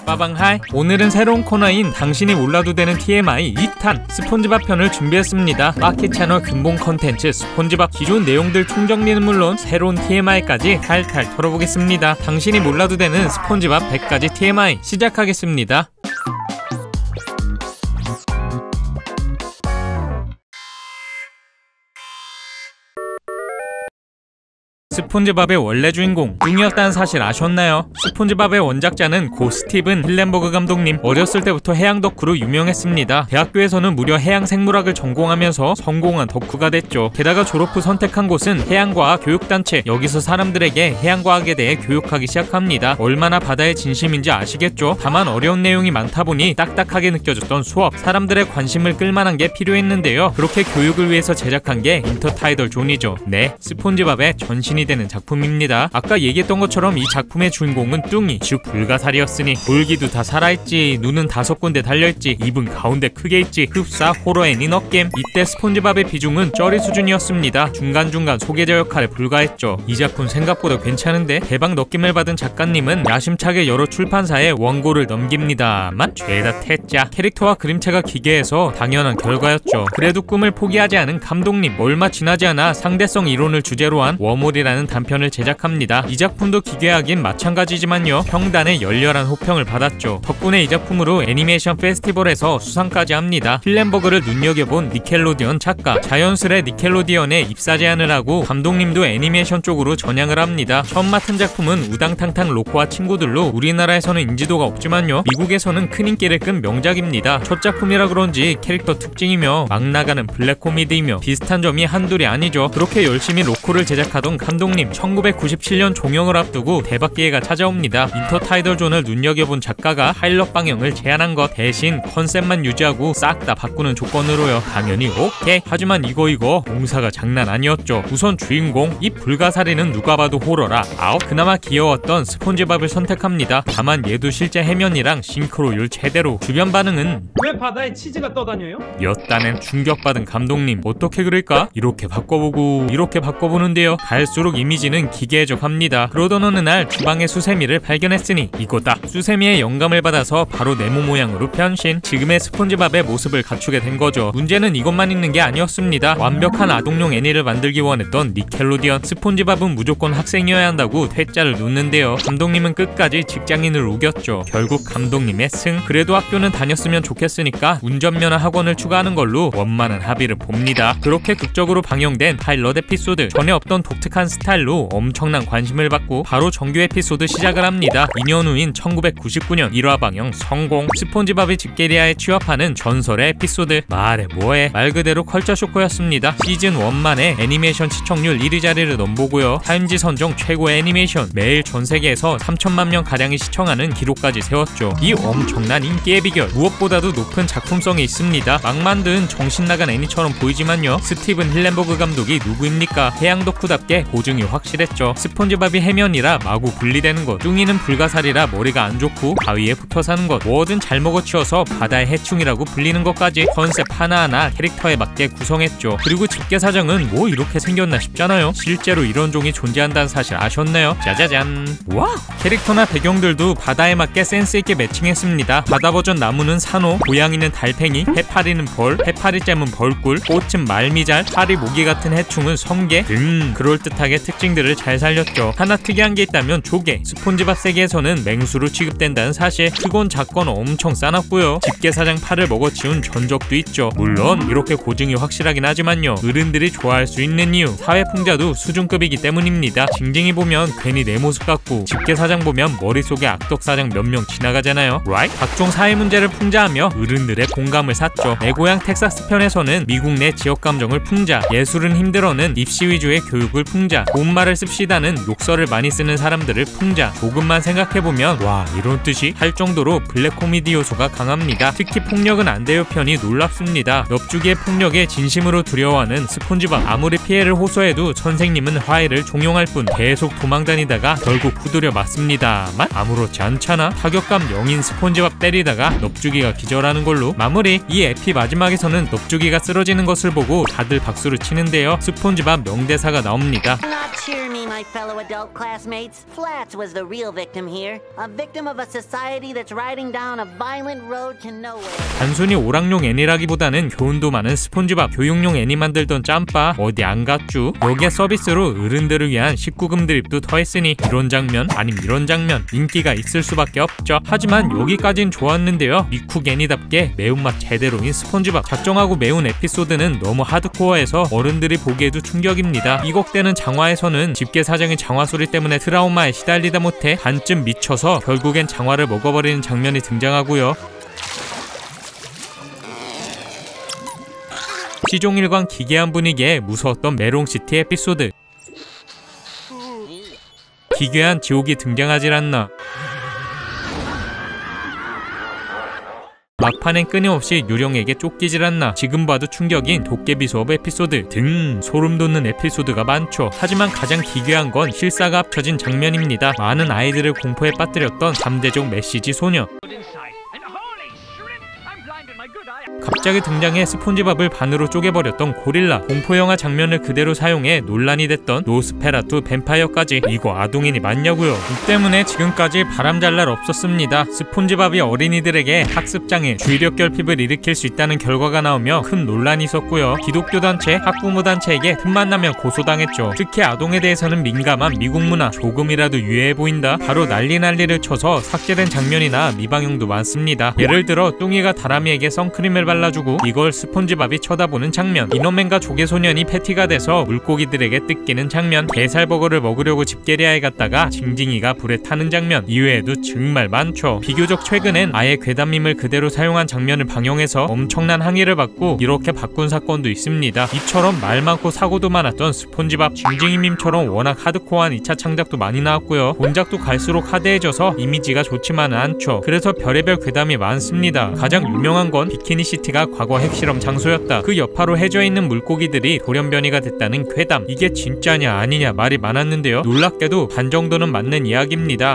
빠방하이. 오늘은 새로운 코너인 당신이 몰라도 되는 TMI 2탄 스폰지밥 편을 준비했습니다. 마키 채널 근본 컨텐츠 스폰지밥 기존 내용들 총정리는 물론 새로운 TMI까지 탈탈 털어보겠습니다. 당신이 몰라도 되는 스폰지밥 100가지 TMI 시작하겠습니다. 스폰지밥의 원래 주인공 뚱이었다는 사실 아셨나요? 스폰지밥의 원작자는 고 스티븐 힐렌버그 감독님. 어렸을 때부터 해양 덕후로 유명했습니다. 대학교에서는 무려 해양 생물학을 전공하면서 성공한 덕후가 됐죠. 게다가 졸업 후 선택한 곳은 해양과학 교육단체. 여기서 사람들에게 해양과학에 대해 교육하기 시작합니다. 얼마나 바다에 진심인지 아시겠죠? 다만 어려운 내용이 많다 보니 딱딱하게 느껴졌던 수업, 사람들의 관심을 끌만한 게 필요했는데요. 그렇게 교육을 위해서 제작한 게 인터타이덜 존이죠. 네, 스폰지밥의 전신이 되는 작품입니다. 아까 얘기했던 것처럼 이 작품의 주인공은 뚱이, 즉 불가사리였으니 볼기도 다 살아있지, 눈은 5군데 달려있지, 입은 가운데 크게 있지, 흡사, 호러 애니 넛겜. 이때 스폰지밥의 비중은 쩌리 수준이었습니다. 중간중간 소개자 역할에 불과했죠. 이 작품 생각보다 괜찮은데 대박 넛겜을 받은 작가님은 야심차게 여러 출판사에 원고를 넘깁니다만 죄다 태짜. 캐릭터와 그림체가 기괴해서 당연한 결과였죠. 그래도 꿈을 포기하지 않은 감독님. 얼마 지나지 않아 상대성 이론을 주제로 한 워몰이라는 단편을 제작합니다. 이 작품도 기괴하긴 마찬가지지만요, 평단의 열렬한 호평을 받았죠. 덕분에 이 작품으로 애니메이션 페스티벌에서 수상까지 합니다. 힐렌버그를 눈여겨본 니켈로디언 작가, 자연스레 니켈로디언에 입사 제안을 하고 감독님도 애니메이션 쪽으로 전향을 합니다. 처음 맡은 작품은 우당탕탕 로코와 친구들로 우리나라에서는 인지도가 없지만요, 미국에서는 큰 인기를 끈 명작입니다. 첫 작품이라 그런지 캐릭터 특징이며 막 나가는 블랙 코미디이며 비슷한 점이 한둘이 아니죠. 그렇게 열심히 로코를 제작하던 감독님, 1997년 종영을 앞두고 대박 기회가 찾아옵니다. 인터타이덜 존을 눈여겨본 작가가 파일럿 방영을 제안한 것. 대신 컨셉만 유지하고 싹 다 바꾸는 조건으로요. 당연히 오케이. 하지만 이거 공사가 장난 아니었죠. 우선 주인공, 이 불가사리는 누가 봐도 호러라. 그나마 귀여웠던 스폰지밥을 선택합니다. 다만 얘도 실제 해면이랑 싱크로율 제대로. 주변 반응은 왜 바다에 치즈가 떠다녀요? 였다는 충격받은 감독님. 어떻게 그럴까? 이렇게 바꿔보고 이렇게 바꿔보는데요, 갈수록 이미지는 기괴해져갑니다. 그러던 어느 날 주방에 수세미를 발견했으니 이거다. 수세미의 영감을 받아서 바로 네모 모양으로 변신. 지금의 스폰지밥의 모습을 갖추게 된 거죠. 문제는 이것만 있는 게 아니었습니다. 완벽한 아동용 애니를 만들기 원했던 니켈로디언. 스폰지밥은 무조건 학생이어야 한다고 퇴짜를 놓는데요. 감독님은 끝까지 직장인을 우겼죠. 결국 감독님의 승. 그래도 학교는 다녔으면 좋겠으니까 운전면허 학원을 추가하는 걸로 원만한 합의를 봅니다. 그렇게 극적으로 방영된 파일럿 에피소드. 전에 없던 독특한 스타일로 엄청난 관심을 받고 바로 정규 에피소드 시작을 합니다. 2년 후인 1999년 1화 방영 성공. 스폰지밥이 집게리아에 취업하는 전설의 에피소드. 말해 뭐해, 말 그대로 컬처 쇼크였습니다. 시즌 1만에 애니메이션 시청률 1위 자리를 넘보고요, 타임지 선정 최고의 애니메이션, 매일 전 세계에서 3천만 명 가량이 시청하는 기록까지 세웠죠. 이 엄청난 인기의 비결, 무엇보다도 높은 작품성이 있습니다. 막 만든 정신나간 애니처럼 보이지만요, 스티븐 힐렌버그 감독이 누구입니까? 해양 덕후답게 고증이 확실했죠. 스폰지밥이 해면이라 마구 분리되는 것, 뚱이는 불가사리라 머리가 안 좋고 바위에 붙어 사는 것, 뭐든 잘 먹어치워서 바다의 해충이라고 불리는 것까지 컨셉 하나하나 캐릭터에 맞게 구성했죠. 그리고 집게사정은 뭐 이렇게 생겼나 싶잖아요. 실제로 이런 종이 존재한다는 사실 아셨나요? 짜자잔. 와우! 캐릭터나 배경들도 바다에 맞게 센스있게 매칭했습니다. 바다 버전 나무는 산호, 고양이는 달팽이, 해파리는 벌, 해파리잼은 벌꿀, 꽃은 말미잘, 파리 모기 같은 해충은 성게 등 그럴듯하게 특징들을 잘 살렸죠. 하나 특이한 게 있다면 조개. 스폰지밥 세계에서는 맹수로 취급된다는 사실. 크건 작건 엄청 싸놨고요, 집게사장 팔을 먹어치운 전적도 있죠. 물론 이렇게 고증이 확실하긴 하지만요, 어른들이 좋아할 수 있는 이유, 사회풍자도 수준급이기 때문입니다. 징징이 보면 괜히 내 모습 같고, 집게사장 보면 머릿속에 악덕사장 몇 명 지나가잖아요. right? 각종 사회 문제를 풍자하며 어른들의 공감을 샀죠. 내 고향 텍사스 편에서는 미국 내 지역 감정을 풍자, 예술은 힘들어는 입시 위주의 교육을 풍자, 좋은 말을 씁시다는 욕설을 많이 쓰는 사람들을 풍자. 조금만 생각해보면 와, 이런 뜻이 할 정도로 블랙 코미디 요소가 강합니다. 특히 폭력은 안 돼요 편이 놀랍습니다. 넙죽이의 폭력에 진심으로 두려워하는 스폰지밥. 아무리 피해를 호소해도 선생님은 화해를 종용할 뿐 계속 도망다니다가 결국 후드려 맞습니다만 아무렇지 않잖아. 타격감 0인 스폰지밥 때리다가 넙죽이가 기절하는 걸로 마무리. 이 에피 마지막에서는 넙죽이가 쓰러지는 것을 보고 다들 박수를 치는데요, 스폰지밥 명대사가 나옵니다. not cheer me, my fellow adult classmates. Flats was the real victim here. A victim of a society that's riding down a violent road to nowhere. 단순히 오락용 애니라기보다는 교훈도 많은 스폰지밥, 교육용 애니 만들던 짬바 어디 안 갔쥬? 여기에 서비스로 어른들을 위한 19금 드립도 더했으니 이런 장면 아님 이런 장면 인기가 있을 수밖에 없죠. 하지만 여기까진 좋았는데요. 미쿡 애니답게 매운맛 제대로인 스폰지밥. 작정하고 매운 에피소드는 너무 하드코어해서 어른들이 보기에도 충격입니다. 이곡되는 장화에서는 집게사장의 장화 소리 때문에 트라우마에 시달리다 못해 반쯤 미쳐서 결국엔 장화를 먹어버리는 장면이 등장하고요. 시종일관 기괴한 분위기에 무서웠던 메롱시티 에피소드. 기괴한 지옥이 등장하질 않나. 막판엔 끊임없이 유령에게 쫓기질 않나. 지금 봐도 충격인 도깨비 수업 에피소드 등 소름 돋는 에피소드가 많죠. 하지만 가장 기괴한 건 실사가 합쳐진 장면입니다. 많은 아이들을 공포에 빠뜨렸던 3대적 메시지 소녀. 갑자기 등장해 스폰지밥을 반으로 쪼개버렸던 고릴라. 공포영화 장면을 그대로 사용해 논란이 됐던 노스페라투 뱀파이어까지. 이거 아동인이 맞냐고요. 이 때문에 지금까지 바람잘 날 없었습니다. 스폰지밥이 어린이들에게 학습장애, 주의력 결핍을 일으킬 수 있다는 결과가 나오며 큰 논란이 있었고요. 기독교 단체, 학부모 단체에게 틈만 나면 고소당했죠. 특히 아동에 대해서는 민감한 미국 문화, 조금이라도 유해해 보인다. 바로 난리를 쳐서 삭제된 장면이나 미방용도 많습니다. 예를 들어 뚱이가 다람이에게 선크림을 발라주고 이걸 스폰지밥이 쳐다보는 장면, 이너맨과 조개소년이 패티가 돼서 물고기들에게 뜯기는 장면, 게살버거를 먹으려고 집게리아에 갔다가 징징이가 불에 타는 장면, 이외에도 정말 많죠. 비교적 최근엔 아예 괴담밈을 그대로 사용한 장면을 방영해서 엄청난 항의를 받고 이렇게 바꾼 사건도 있습니다. 이처럼 말 많고 사고도 많았던 스폰지밥, 징징이 밈처럼 워낙 하드코어한 2차 창작도 많이 나왔고요. 본작도 갈수록 하드해져서 이미지가 좋지만은 않죠. 그래서 별의별 괴담이 많습니다. 가장 유명한 건 비키니시티가 과거 핵실험 장소였다. 그 여파로 해져있는 물고기들이 돌연변이가 됐다는 괴담. 이게 진짜냐 아니냐 말이 많았는데요. 놀랍게도 반 정도는 맞는 이야기입니다.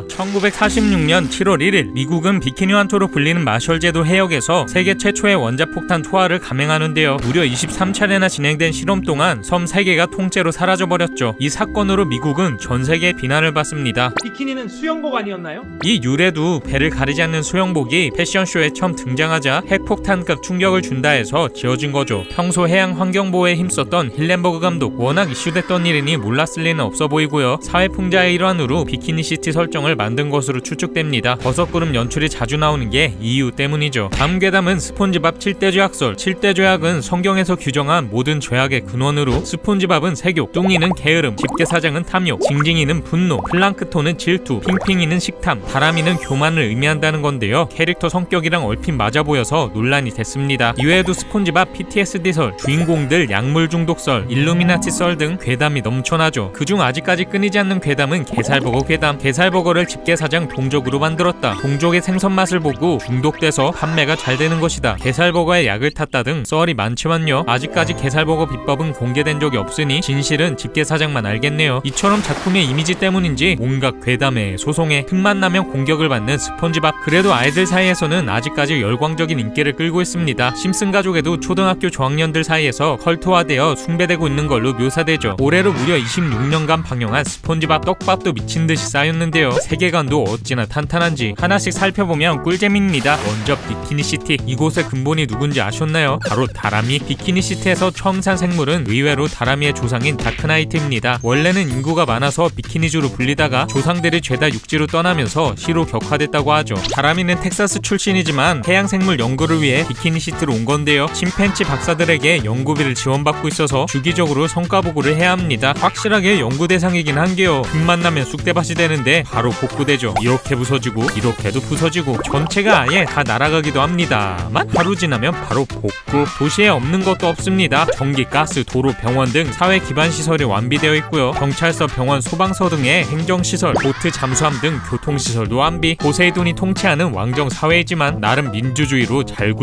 1946년 7월 1일 미국은 비키니 완토로 불리는 마셜제도 해역에서 세계 최초의 원자폭탄 투하를 감행하는데요. 무려 23차례나 진행된 실험 동안 섬 3개가 통째로 사라져버렸죠. 이 사건으로 미국은 전 세계의 비난을 받습니다. 비키니는 수영복 아니었나요? 이 유래도 배를 가리지 않는 수영복이 패션쇼에 처음 등장하자 핵폭탄급 충격을 준다 해서 지어진 거죠. 평소 해양 환경보호에 힘썼던 힐렌버그 감독, 워낙 이슈됐던 일이니 몰랐을 리는 없어 보이고요. 사회풍자의 일환으로 비키니시티 설정을 만든 것으로 추측됩니다. 버섯구름 연출이 자주 나오는 게 이 이유 때문이죠. 다음 괴담은 스폰지밥 7대 죄악설. 7대 죄악은 성경에서 규정한 모든 죄악의 근원으로 스폰지밥은 세욕, 뚱이는 게으름, 집게사장은 탐욕, 징징이는 분노, 플랑크톤은 질투, 핑핑이는 식탐, 다람이는 교만을 의미한다는 건데요. 캐릭터 성격이랑 얼핏 맞아 보여서 논란이 됐습니다. 이외에도 스폰지밥 PTSD설, 주인공들 약물 중독설, 일루미나티 썰 등 괴담이 넘쳐나죠. 그중 아직까지 끊이지 않는 괴담은 게살버거 괴담. 게살버거를 집게사장 동족으로 만들었다. 동족의 생선 맛을 보고 중독돼서 판매가 잘 되는 것이다. 게살버거에 약을 탔다 등 썰이 많지만요. 아직까지 게살버거 비법은 공개된 적이 없으니 진실은 집게사장만 알겠네요. 이처럼 작품의 이미지 때문인지 온갖 괴담에 소송에 틈만 나면 공격을 받는 스폰지밥. 그래도 아이들 사이에서는 아직까지 열광적인 인기를 끌고 있습니다. 심슨 가족에도 초등학교 저학년들 사이에서 컬트화되어 숭배되고 있는 걸로 묘사되죠. 올해로 무려 26년간 방영한 스폰지밥. 떡밥도 미친듯이 쌓였는데요. 세계관도 어찌나 탄탄한지 하나씩 살펴보면 꿀잼입니다. 먼저 비키니시티. 이곳의 근본이 누군지 아셨나요? 바로 다람이. 비키니시티에서 처음 산 생물은 의외로 다람이의 조상인 다크나이트입니다. 원래는 인구가 많아서 비키니주로 불리다가 조상들이 죄다 육지로 떠나면서 시로 격화됐다고 하죠. 다람이는 텍사스 출신이지만 해양생물 연구를 위해 비키니시티로 온 건데요. 침팬치 박사들에게 연구비를 지원받고 있어서 주기적으로 성과보고를 해야 합니다. 확실하게 연구 대상이긴 한게요. 틈만 나면 쑥대밭이 되는데 바로 복구되죠. 이렇게 부서지고 이렇게도 부서지고 전체가 아예 다 날아가기도 합니다만 하루 지나면 바로 복구. 도시에 없는 것도 없습니다. 전기, 가스, 도로, 병원 등 사회 기반 시설이 완비되어 있고요. 경찰서, 병원, 소방서 등의 행정시설, 보트, 잠수함 등 교통시설도 완비. 포세이돈이 통치하는 왕정 사회이지만 나름 민주주의로 잘 굴러간다는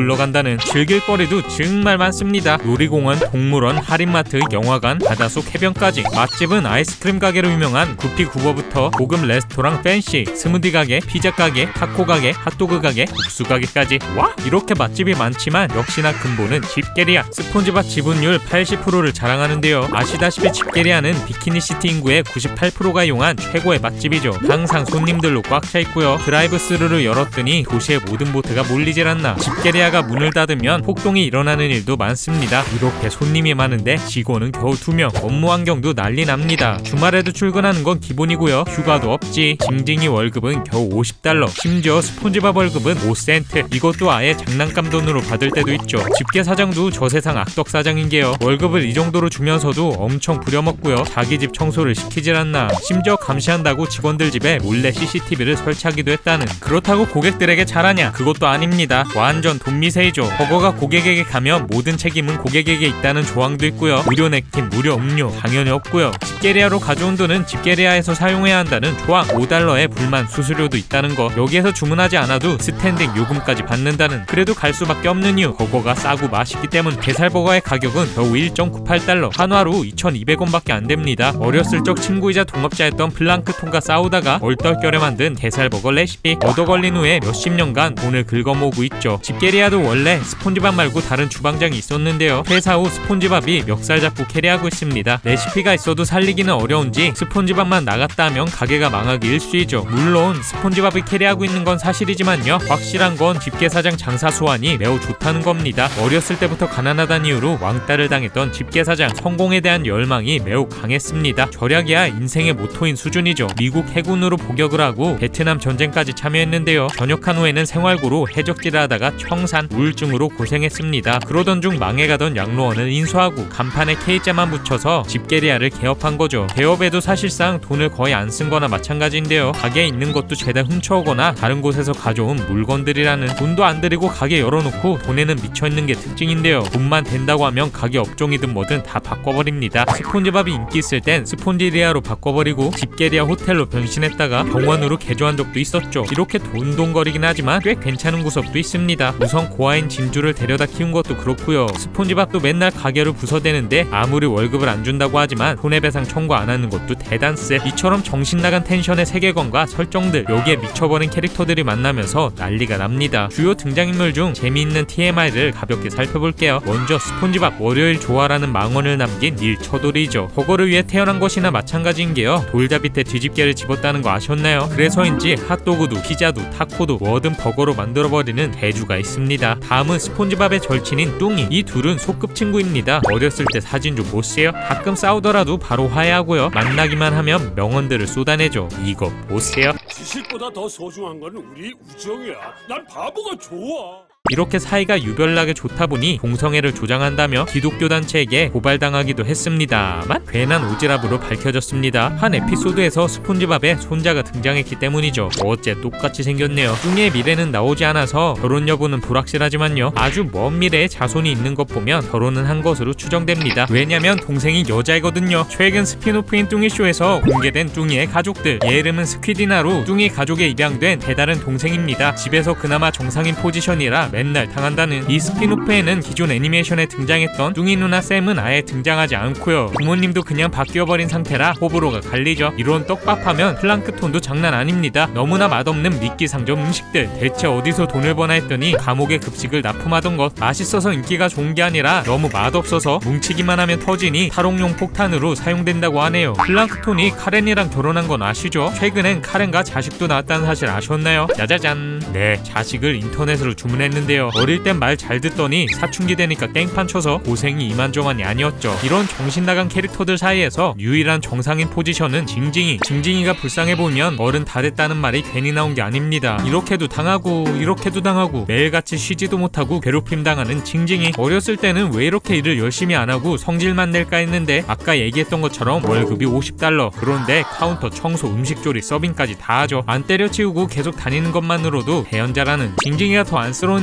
덕분에는 즐길 거리도 정말 많습니다. 놀이공원, 동물원, 할인마트, 영화관, 바다속 해변까지. 맛집은 아이스크림 가게로 유명한 구피구버부터 고급 레스토랑 팬시, 스무디 가게, 피자 가게, 타코 가게, 핫도그 가게, 국수 가게까지. 와! 이렇게 맛집이 많지만 역시나 근본은 집게리아. 스폰지밥 지분율 80%를 자랑하는데요. 아시다시피 집게리아는 비키니시티 인구의 98%가 이용한 최고의 맛집이죠. 항상 손님들로 꽉 차 있고요. 드라이브 스루를 열었더니 도시의 모든 보트가 몰리질 않나. 집게리아가 문을 닫으면 폭동이 일어나는 일도 많습니다. 이렇게 손님이 많은데 직원은 겨우 2명. 업무 환경도 난리 납니다. 주말에도 출근하는 건 기본이고요. 휴가도 없지. 징징이 월급은 겨우 $50. 심지어 스폰지밥 월급은 5센트. 이것도 아예 장난감 돈으로 받을 때도 있죠. 집게 사장도 저세상 악덕 사장인게요. 월급을 이 정도로 주면서도 엄청 부려먹고요. 자기 집 청소를 시키질 않나. 심지어 감시한다고 직원들 집에 몰래 CCTV를 설치하기도 했다는. 그렇다고 고객들에게 잘하냐? 그것도 아닙니다. 완전 돈미세이죠. 버거가 고객에게 가면 모든 책임은 고객에게 있다는 조항도 있고요. 무료 냅킨, 무료 음료 당연히 없고요. 집게리아로 가져온 돈은 집게리아에서 사용해야 한다는 조항. $5의 불만 수수료도 있다는 거. 여기에서 주문하지 않아도 스탠딩 요금까지 받는다는. 그래도 갈 수밖에 없는 이유. 버거가 싸고 맛있기 때문. 게살버거의 가격은 겨우 $1.98. 한화로 2,200원밖에 안 됩니다. 어렸을 적 친구이자 동업자였던 플랑크톤과 싸우다가 얼떨결에 만든 게살버거 레시피. 얻어 걸린 후에 몇십 년간 돈을 긁어모으고 있죠. 집게리아도 원래 스폰지밥 말고 다른 주방장이 있었는데요. 퇴사 후 스폰지밥이 멱살 잡고 캐리하고 있습니다. 레시피가 있어도 살리기는 어려운지 스폰지밥만 나갔다 하면 가게가 망하기 일쑤이죠. 물론 스폰지밥을 캐리하고 있는 건 사실이지만요. 확실한 건 집게사장 장사 수완이 매우 좋다는 겁니다. 어렸을 때부터 가난하다는 이유로 왕따를 당했던 집게사장. 성공에 대한 열망이 매우 강했습니다. 절약이야 인생의 모토인 수준이죠. 미국 해군으로 복역을 하고 베트남 전쟁까지 참여했는데요. 전역한 후에는 생활고로 해적질을 하다가 청산, 우울증으로 고생했습니다. 그러던 중 망해가던 양로원을 인수하고 간판에 K자만 붙여서 집게리아를 개업한 거죠. 개업에도 사실상 돈을 거의 안 쓴 거나 마찬가지인데요. 가게에 있는 것도 죄다 훔쳐오거나 다른 곳에서 가져온 물건들이라는. 돈도 안 들이고 가게 열어놓고 돈에는 미쳐있는 게 특징인데요. 돈만 된다고 하면 가게 업종이든 뭐든 다 바꿔버립니다. 스폰지밥이 인기 있을 땐 스폰지리아로 바꿔버리고 집게리아 호텔로 변신했다가 병원으로 개조한 적도 있었죠. 이렇게 돈돈거리긴 하지만 꽤 괜찮은 구석도 있습니다. 우선 고아인 진주를 데려다 키운 것도 그렇고요. 스폰지밥도 맨날 가게를 부서대는데 아무리 월급을 안 준다고 하지만 손해배상 청구 안 하는 것도 대단세. 이처럼 정신나간 텐션의 세계관과 설정들, 여기에 미쳐버린 캐릭터들이 만나면서 난리가 납니다. 주요 등장인물 중 재미있는 TMI를 가볍게 살펴볼게요. 먼저 스폰지밥, 월요일 좋아라는 망언을 남긴 닐 처돌이죠. 버거를 위해 태어난 것이나 마찬가지인게요. 돌잡이 때 뒤집개를 집었다는 거 아셨나요? 그래서인지 핫도그도 피자도 타코도 뭐든 버거로 만들어버리는 대주가 있습니다. 다음은 스폰지밥의 절친인 뚱이. 이 둘은 소꿉 친구입니다. 어렸을 때 사진 좀 보세요. 가끔 싸우더라도 바로 화해하고요. 만나기만 하면 명언들을 쏟아내죠. 이거 보세요. 지식보다 더 소중한 건 우리 우정이야. 난 바보가 좋아. 이렇게 사이가 유별나게 좋다 보니 동성애를 조장한다며 기독교 단체에게 고발당하기도 했습니다만 괜한 오지랖으로 밝혀졌습니다. 한 에피소드에서 스폰지밥에 손자가 등장했기 때문이죠. 어째 똑같이 생겼네요. 뚱이의 미래는 나오지 않아서 결혼 여부는 불확실하지만요. 아주 먼 미래에 자손이 있는 것 보면 결혼은 한 것으로 추정됩니다. 왜냐면 동생이 여자이거든요. 최근 스피노프인 뚱이쇼에서 공개된 뚱이의 가족들. 얘 이름은 스퀴디나로 뚱이 가족에 입양된 배다른 동생입니다. 집에서 그나마 정상인 포지션이라 맨날 당한다는. 이 스피노프에는 기존 애니메이션에 등장했던 뚱이 누나 샘은 아예 등장하지 않고요. 부모님도 그냥 바뀌어버린 상태라 호불호가 갈리죠. 이런 떡밥하면 플랑크톤도 장난 아닙니다. 너무나 맛없는 미끼 상점 음식들. 대체 어디서 돈을 버나 했더니 감옥에 급식을 납품하던 것. 맛있어서 인기가 좋은 게 아니라 너무 맛없어서 뭉치기만 하면 터지니 탈옥용 폭탄으로 사용된다고 하네요. 플랑크톤이 카렌이랑 결혼한 건 아시죠? 최근엔 카렌과 자식도 나왔다는 사실 아셨나요? 짜자잔. 네, 자식을 인터넷으로 주문했는데요. 어릴 땐 말 잘 듣더니 사춘기 되니까 깽판 쳐서 고생이 이만저만이 아니었죠. 이런 정신나간 캐릭터들 사이에서 유일한 정상인 포지션은 징징이. 징징이가 불쌍해보면 어른 다 됐다는 말이 괜히 나온 게 아닙니다. 이렇게도 당하고 이렇게도 당하고 매일같이 쉬지도 못하고 괴롭힘 당하는 징징이. 어렸을 때는 왜 이렇게 일을 열심히 안하고 성질만 낼까 했는데 아까 얘기했던 것처럼 월급이 $50. 그런데 카운터, 청소, 음식조리, 서빙까지 다 하죠. 안 때려치우고 계속 다니는 것만으로도 대연자라는. 징징이가 더 안쓰러운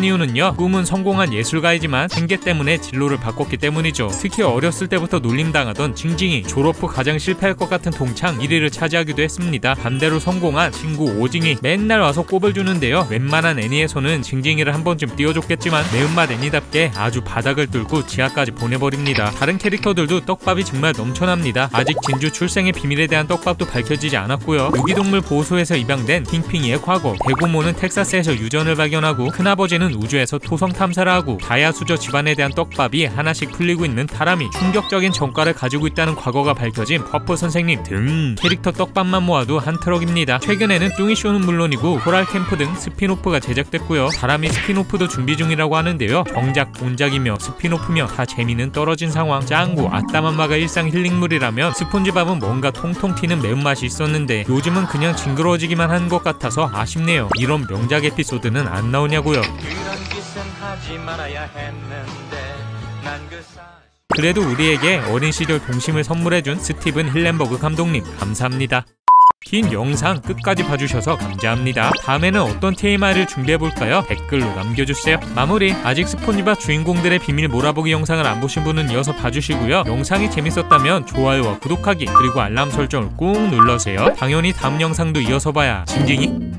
이유는요, 꿈은 성공한 예술가이지만 생계 때문에 진로를 바꿨기 때문이죠. 특히 어렸을 때부터 놀림당하던 징징이 졸업 후 가장 실패할 것 같은 동창 1위를 차지하기도 했습니다. 반대로 성공한 친구 오징이 맨날 와서 꼽을 주는데요, 웬만한 애니에서는 징징이를 한 번쯤 띄워줬겠지만 매운맛 애니답게 아주 바닥을 뚫고 지하까지 보내버립니다. 다른 캐릭터들도 떡밥이 정말 넘쳐납니다. 아직 진주 출생의 비밀에 대한 떡밥도 밝혀지지 않았고요. 유기동물 보호소에서 입양된 핑핑이의 과거, 대고모는 텍사스에서 유전을 발견하고 큰아버지는 우주에서 토성 탐사를 하고 다야수저 집안에 대한 떡밥이 하나씩 풀리고 있는 타라미, 충격적인 전과를 가지고 있다는 과거가 밝혀진 퍼프 선생님 등 캐릭터 떡밥만 모아도 한 트럭입니다. 최근에는 뚱이쇼는 물론이고 코랄 캠프 등 스피노프가 제작됐고요. 다라미 스피노프도 준비 중이라고 하는데요, 정작 본작이며 스피노프며 다 재미는 떨어진 상황. 짱구, 아따맘마가 일상 힐링물이라면 스폰지밥은 뭔가 통통 튀는 매운맛이 있었는데 요즘은 그냥 징그러워지기만 한 것 같아서 아쉽네요. 이런 명작 에피소드는 안 나오냐고요. 그래도 우리에게 어린 시절 동심을 선물해준 스티븐 힐렌버그 감독님 감사합니다. 긴 영상 끝까지 봐주셔서 감사합니다. 다음에는 어떤 TMI를 준비해볼까요? 댓글로 남겨주세요. 마무리, 아직 스폰지밥 주인공들의 비밀 몰아보기 영상을 안 보신 분은 이어서 봐주시고요. 영상이 재밌었다면 좋아요와 구독하기 그리고 알람 설정을 꾹 눌러주세요. 당연히 다음 영상도 이어서 봐야 징징이